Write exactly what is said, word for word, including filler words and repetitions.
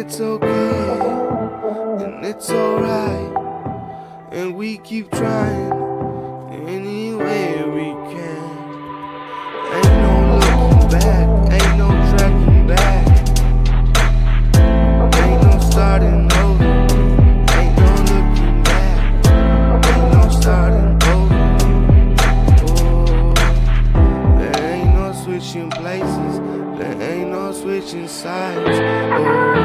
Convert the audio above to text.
it's okay, and it's alright, and we keep trying any way we can. Ain't no looking back, ain't no tracking back, ain't no starting over, ain't no looking back, ain't no starting over. Oh, there ain't no switching places, there ain't no switching sides. Oh.